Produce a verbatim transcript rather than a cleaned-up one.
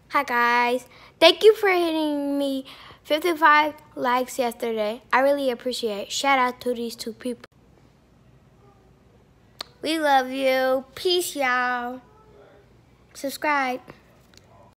Hi guys, thank you for hitting me fifty-five likes yesterday. I really appreciate it. Shout out to these two people. We love you. Peace, y'all. Subscribe.